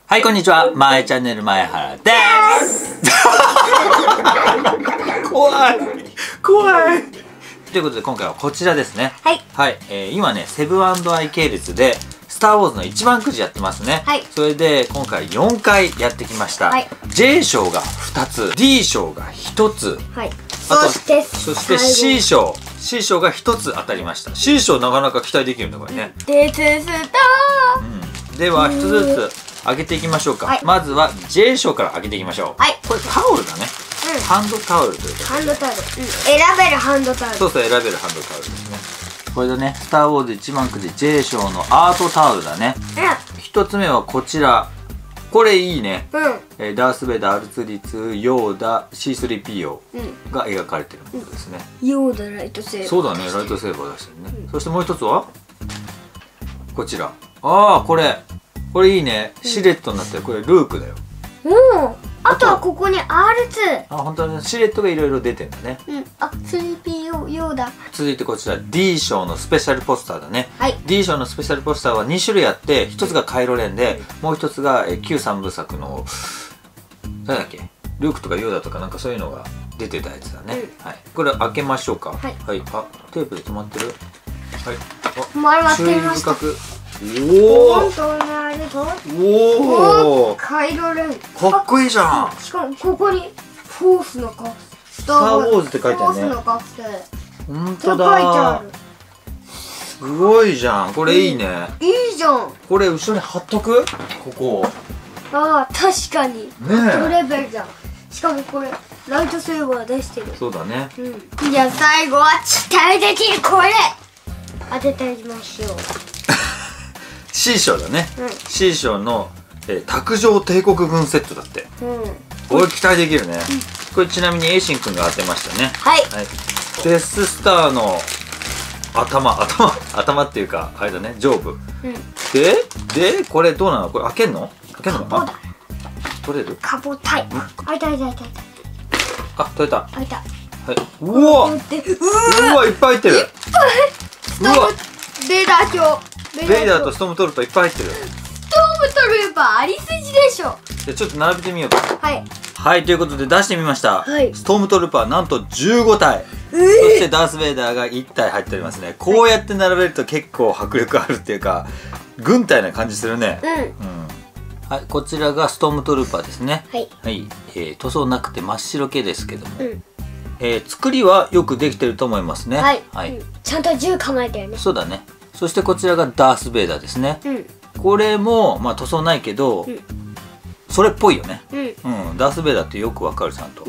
はい、こんにちは。まえチャンネル前原です。怖い。怖い。ということで今回はこちらですね。 はい。 はい。今ね、セブン&アイ系列で、スター・ウォーズの一番くじやってますね。 はい。 それで今回4回やってきました。はい。J 賞が2つ、D 賞が1つ。はい。そして C 賞。C 賞が1つ当たりました。C 賞なかなか期待できるんだこれね。 デツスター。では1つずつ上げていきましょうか。はい、まずは J 賞から上げていきましょう。はい。これタオルだね。うん、ハンドタオルというか。 ハンドタオル。選べるハンドタオル。 そうそう、選べるハンドタオルですね。これだね、スター・ウォーズ一番くじ J 賞のアートタオルだね。うん。一つ目はこちら。これいいね。うん。ダース・ベイダー、R2D2、ヨーダ、C3PO が描かれてるものですね。 ヨーダ、ライトセーバー。 そうだね、ライトセーバー出してるね。そしてもう一つはこちら。ああ、これいいね。シレットになってる。これルークだよ。 おお。あとはここに R2。 あ、本当にシレットがいろいろ出てんだね。 うん。あ、3PO ヨーダ。 続いてこちら D 賞のスペシャルポスターだね。はい。D 賞のスペシャルポスターは2種類あって、1つがカイロレンで、もう1つが旧3部作の誰だっけ？ルークとかヨーダとかなんかそういうのが出てたやつだね。はい。これ開けましょうか。はい。はい。あ、テープで止まってる。はい。 あ、注意深く。おお。 おお。カイロレン。 かっこいいじゃん。 しかもここにフォースのカプセル。 スター・ウォーズって書いてあるね。 フォースのカプセル。 本当だ。すごいじゃん。これいいね。いいじゃん。 これ後ろに貼っとく？ここ。 ああ、確かに。ね。レベルじゃん。しかもこれライトセーバー出してる。 そうだね。 うん。じゃあ最後は期待できるこれ。当てていきましょう。 C 賞だね。C 賞の卓上帝国軍セットだって。これ期待できるね。これちなみにエイシンくんが当てましたね。はい。デススターの頭っていうかあれだね、上部。でこれどうなの？これ開けんの？開けんの？あ、取れる？ カポタイ。開いた。 あ、取れた。 開いた。 はい。うわ、いっぱい入ってる。 うわ、ベイダー卿。 ベイダーとストームトルーパーいっぱい入ってる。 ストームトルーパーありすぎでしょ。 じゃあちょっと並べてみようか。 はい。 はい、ということで出してみました。はい。ストームトルーパーなんと15体。そしてダース・ベイダーが1体入っておりますね。こうやって並べると結構迫力あるっていうか、軍隊な感じするね。はい、こちらがストームトルーパーですね。はい。はい。塗装なくて真っ白系ですけども。作りはよくできてると思いますね。はい。はい。ちゃんと銃構えてるね。そうだね。そしてこちらがダース・ベイダーですね。これもまあ塗装ないけど、それっぽいよね。ダース・ベイダーってよくわかるちゃんと。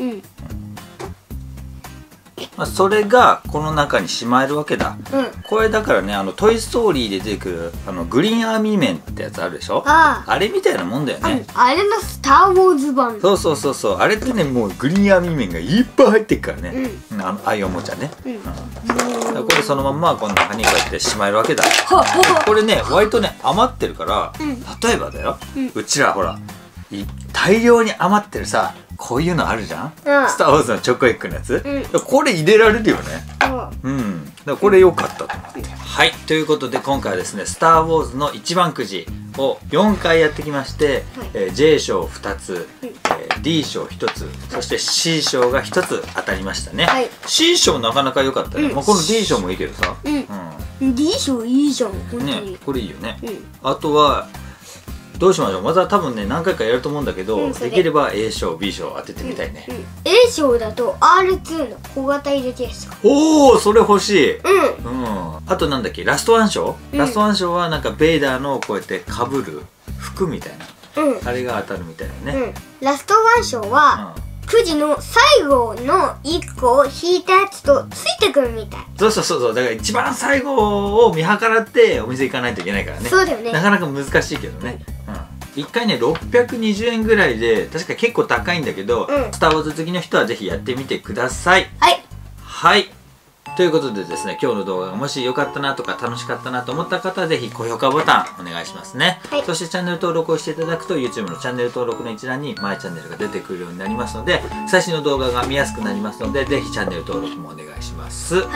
まあそれがこの中にしまえるわけだ。これだからね、トイ・ストーリーで出てくるグリーンアーミーメンってやつあるでしょ。あれみたいなもんだよね。 あれのスター・ウォーズ版。 そうあれってね、もうグリーンアーミーメンがいっぱい入ってるからね。ああいうおもちゃね。これそのまんまこの中にこうやってしまえるわけだ。これね、割とね余ってるから、例えばだよ、うちらほら大量に余ってるさ、こういうのあるじゃん。スター・ウォーズのチョコエッグのやつ。これ入れられるよね。だからこれ良かったと思って。はい、ということで今回はですね、スター・ウォーズの一番くじを4回やってきまして、J 賞2つ、D 賞1つ、そして C 賞が1つ当たりましたね。C 賞なかなか良かったね。この D 賞もいいけどさ。D 賞いいじゃん。ね、これいいよね。あとはどうしましょう。また多分ね何回かやると思うんだけど、できれば A 賞 B 賞当ててみたいね。A 賞だと R2 の小型入れてるさ。おお、それ欲しい。あとなんだっけ、ラストワン賞。ラストワン賞はなんかベイダーのこうやってかぶる服みたいな、あれが当たるみたいなね。ラストワン賞はくじの最後の1個を引いたやつとついてくるみたい。そうだから一番最後を見計らってお店行かないといけないからね。そうだよね。なかなか難しいけどね。1回ね620円ぐらいで、確か結構高いんだけど、スター・ウォーズ好きの人はぜひやってみてください。はい、ということでですね、今日の動画がもし良かったなとか楽しかったなと思った方はぜひ高評価ボタンお願いしますね。そしてチャンネル登録をしていただくと YouTube のチャンネル登録の一覧にマイチャンネルが出てくるようになりますので、最新の動画が見やすくなりますので、ぜひチャンネル登録もお願いします。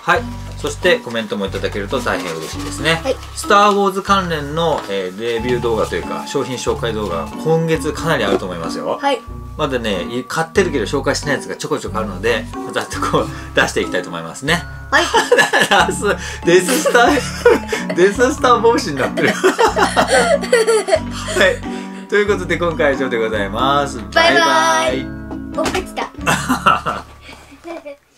はい、そしてコメントもいただけると大変嬉しいですね。 はい、 スター・ウォーズ関連の、レビュー動画というか商品紹介動画今月かなりあると思いますよ。 はい、 まだね買ってるけど紹介してないやつがちょこちょこあるので、またこう出していきたいと思いますね。 はいデススター帽子になってるはいということで今回は以上でございます。バイバイ。 おっきた